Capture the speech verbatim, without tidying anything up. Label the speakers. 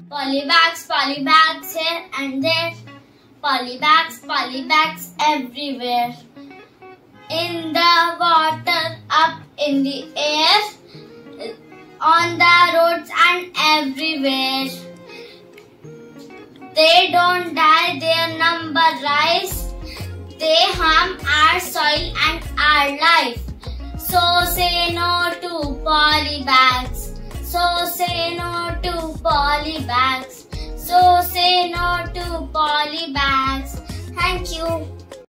Speaker 1: Polybags, polybags here and there. Polybags, polybags everywhere. In the water, up in the air, on the roads and everywhere. They don't die, their number rise. They harm our soil and our life. So say no to polybags. So say no to polybags. So say no to polybags. Thank you.